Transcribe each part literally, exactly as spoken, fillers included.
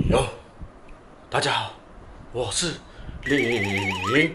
哟，大家好，我是林。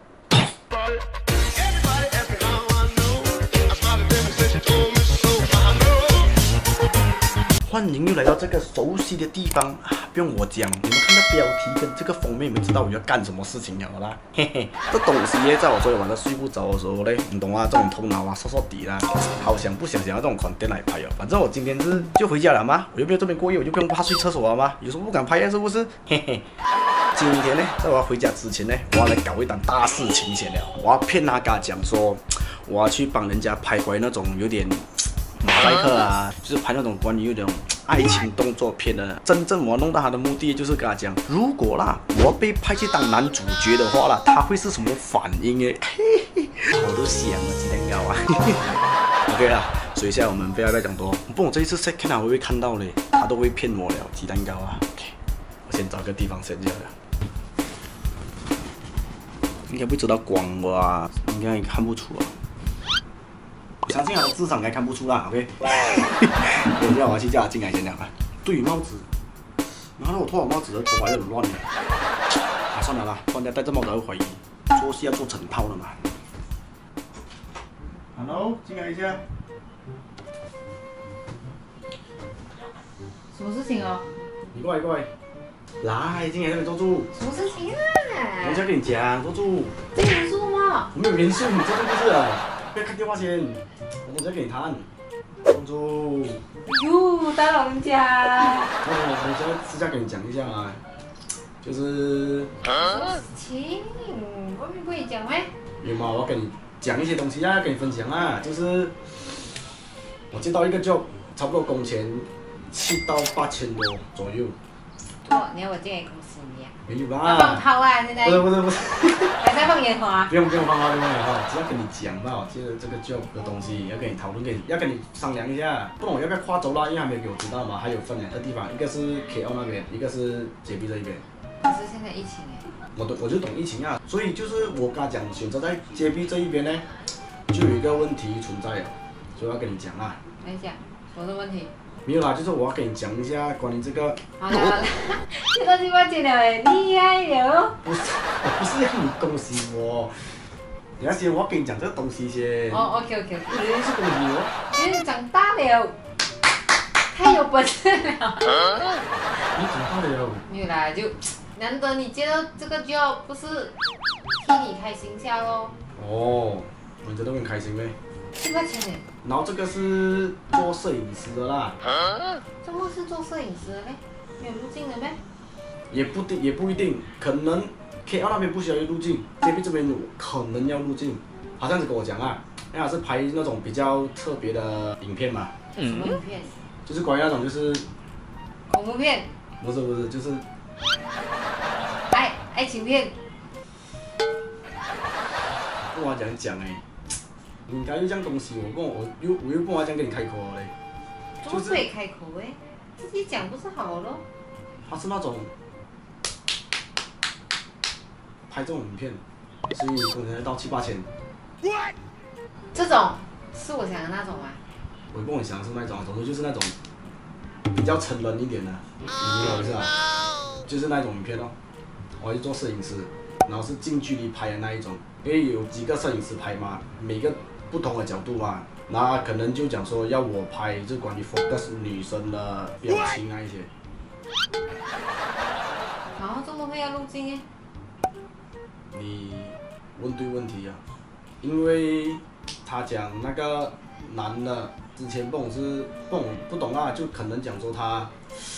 欢迎又来到这个熟悉的地方啊！不用我讲，你们看到标题跟这个封面，你们知道我要干什么事情了啦。嘿嘿，这东西呢，在我昨天晚上睡不着的时候呢，你懂啊，这种头脑啊，刷刷底啦，好想不想想要这种款店来拍哦。反正我今天是就回家了嘛，我又没有这边过夜，我就不用怕睡厕所了嘛，有什么不敢拍呀？是不是？嘿嘿。今天呢，在我要回家之前呢，我要来搞一档大事情先了。我要骗他家讲说，我要去帮人家拍回那种有点马赛克啊，就是拍那种关于那种爱情动作片的。真正我要弄到他的目的，就是跟他讲，如果啦，我被派去当男主角的话啦，他会是什么反应诶？嘿嘿，我都想了，鸡蛋糕啊。OK 啦，所以现在我们不要再讲多。不，我这一次再看他会不会看到嘞？他都会骗我了，鸡蛋糕啊。OK， 我先找个地方先下了。应该不会知道光吧？应该看不出啊。我相信他的智商应该看不出啦 ，OK。等一下我要去叫他进来先讲啊。对帽子，然后我脱好帽子的头发有点乱了。啊，算了啦，人家戴这帽子会怀疑做戏要做成套的嘛。Hello， 进来一下。 什么事情哦？ 你过来过来，来进来这边坐住。 什么事情啊？ 人家跟你讲，坐住。 这严肃吗？ 我没有严肃，你坐住不是啊？不要看电话先，我在跟你谈。坐住。 哟，大老人家。 哦，我现在私下跟你讲一下啊，就是。 什么事情？外面不可以讲咩？ 有嘛？我要跟你讲一些东西啊，跟你分享啊，就是我接到一个 job， 差不多工钱七到八千多左右。 哦，你要我进来公司你啊？ 没有要啦。 放炮啊！现在。 不是不是不是。 还在放烟花。 不用不用放炮，不用放炮，只要跟你讲到，就是这个 job 的东西，要跟你讨论，跟你要跟你商量一下。不懂我要不要跨州啦？因为还没有给我知道嘛，还有分两个地方，一个是 K L 那边，一个是 J B 这一边。 可是现在疫情哎。 我都我就懂疫情啊，所以就是我跟他讲，选择在 J B 这一边呢，就有一个问题存在了，所以我要跟你讲啊。 来讲，什么问题？ 没有啦，就是我要跟你讲一下关于这个。 好了好了，这都几块钱了哎，厉害了。 不是，我不是要你恭喜我，你要先我要跟你讲这个东西先。 哦 ，OK OK OK。 你是恭喜我。 因为你长大了，太有本事了。 你长大了。 没有啦，就难得你接到这个 job， 不是替你开心下咯。 哦，我真的很开心呗。 七块钱呢。 然后这个是做摄影师的啦。 这么是做摄影师的咩？没有入境的咩？ 也不定，也不一定，可能 K L 那边不需要入境 ，J B 这边可能要入境。他这样子跟我讲啊，因为他是拍那种比较特别的影片嘛。 什么影片？ 就是关于那种就是恐怖片。 不是不是，就是爱爱情片。 跟我讲讲哎。你应该有这样东西，我跟我又我又不好这样跟你开口嘞。 就是。不开口诶，自己讲不是好咯。 他是那种拍这种影片，所以工钱到七八千。 这种是我想的那种吗？ 我跟我想的是那种，总之就是那种比较成人一点的，你明白我意思啊？就是那种影片哦。我去做摄影师，然后是近距离拍的那一种，因为有几个摄影师拍嘛，每个不同的角度嘛，那可能就讲说要我拍，就关于 focus 女生的表情那一些。 然后这么会要入境诶？ 你问对问题啊，因为他讲那个男的之前不懂是不懂不懂啊，就可能讲说他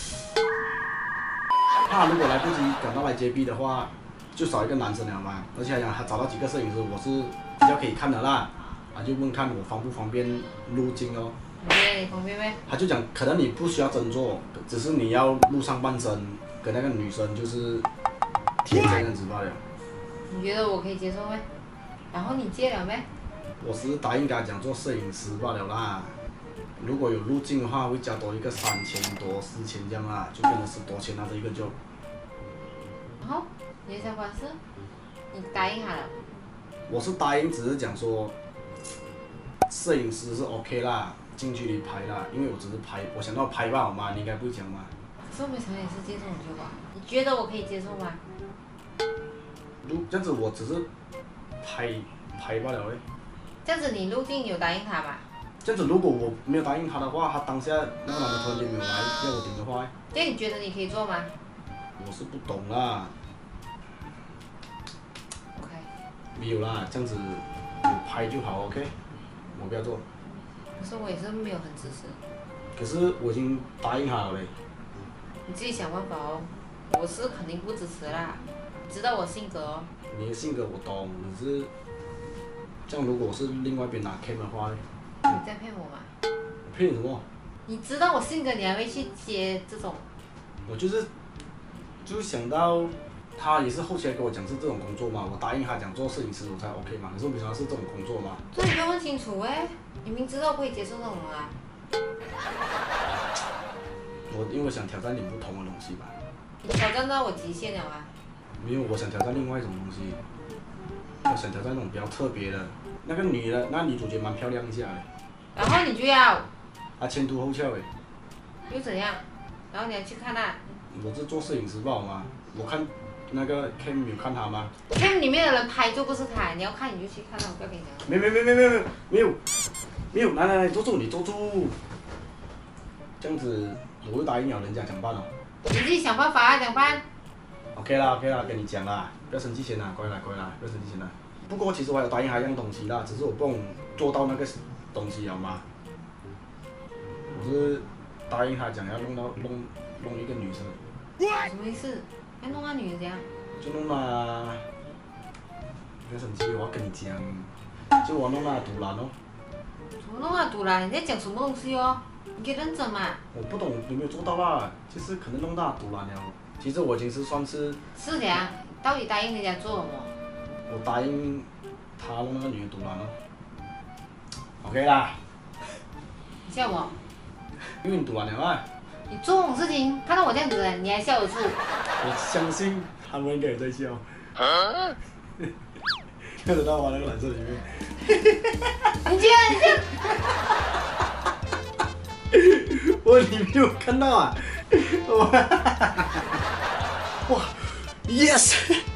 怕如果来不及赶到来接 B 的话，就少一个男生了嘛。而且他讲他找到几个摄影师，我是比较可以看的啦。他就问看我方不方便入境哦。 对，方便咩？ 他就讲可能你不需要真做，只是你要录上半身，跟那个女生就是贴这样子罢了。 你觉得我可以接受咩？然后你接了咩？ 我只是答应跟他讲做摄影师罢了啦。如果有入境的话，会加多一个三千多、四千这样啦，就变成十多千那这一个就。 然后你的想法是？你答应他了？ 我是答应，只是讲说，摄影师是 OK 啦，近距离拍啦，因为我只是拍，我想到拍吧好吗？你应该不会讲嘛。 可是我没想到你是接这种就吧？你觉得我可以接受吗？ 如这样子，我只是拍拍罢了嘞。 这样子你入定有答应他吗？ 这样子，如果我没有答应他的话，他当下那个男的突然间没有来要我顶的话， 这样你觉得你可以做吗我是不懂啦。 ？OK。 没有啦，这样子我拍就好 ，OK。我不要做。 可是我也是没有很支持。 可是我已经答应他了嘞。 你自己想办法哦。我是肯定不支持啦，你知道我性格哦。 你的性格我懂，可是这样如果是另外一边拿 cam 的话呢？ 你在骗我吗？ 我骗你什么？ 你知道我性格，你还会去接这种？ 我就是就是想到他也是后期来跟我讲是这种工作嘛，我答应他讲做摄影师我才 OK 嘛，可是我没想到是这种工作嘛。 这你不要问清楚哎，你明知道不可以接受这种啊。 我因为想挑战点不同的东西吧。 你挑战到我极限了啊！ 没有，我想挑战另外一种东西，我想挑战那种比较特别的。那个女的，那女主角蛮漂亮一下的。 然后你就要， 她前凸后翘诶。 又怎样？然后你要去看啊？ 我是做摄影师不好吗？我看那个 Cam 有看他吗 ？Cam 里面的人拍就不是他，你要看你就去看啊，我不要跟你讲。 没没没没没没没有没有，来来来，坐住，你坐住。这样子我又答应了人家，怎么办哦？ 你自己想办法啊，怎么办 ？OK 啦 OK 啦，跟你讲啦，不要生气先啦，乖啦乖啦，不要生气先啦。不过其实我还有答应他一样东西啦，只是我不能做到那个东西了嘛。我是答应他讲要弄到弄弄一个女生。 什么意思？要弄那女的怎样？ 就弄啦，不要生气，我要跟你讲，就我弄那堵拦哦。 什么弄那堵拦？你在讲什么东西哦？你可以认真嘛。 我不懂有没有做到啦，就是可能弄到堵拦了。其实我已经是算是。 是的呀，到底答应人家做什么？ 我答应他弄那个女的堵拦哦。OK 啦。 你笑我？ 因为你堵拦了啊。 你做这种事情，看到我这样子，你还笑得出？ 我相信他们应该也在笑。啊？看得到吗？那个蓝色里面。 你这样，你这样。 我你没有看到啊？哇 ！Yes！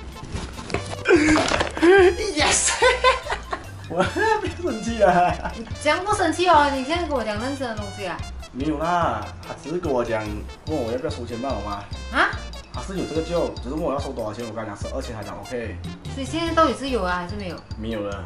Yes！ 我不要生气啊！ 你这样不生气哦？你现在跟我讲认真的东西啊？ 没有啦，他只是跟我讲，问我要不要收钱罢了嘛。 啊？ 他是有这个就，只是问我要收多少钱，我跟他讲十二千，他讲 OK。 所以现在到底是有啊还是没有？ 没有了。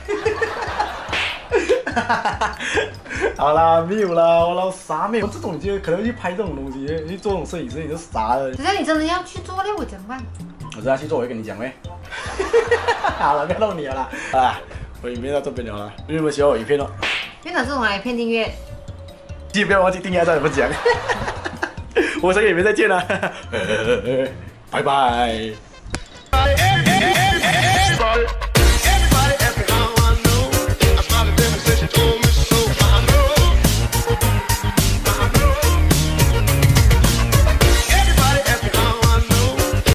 好啦，没有啦，我老傻妹，我这种就可能去拍这种东西，去做这种摄影师，你就傻了。 只要你真的要去做了，我怎么办？ 我真的去做，我会跟你讲呗。好了，不要弄你了啦。啊，我影片到这边了啦，你有没有喜欢我影片哦？ 院长这种来骗订阅。 记得不要忘记订阅，再怎么讲。我下个影片再见啦，拜拜。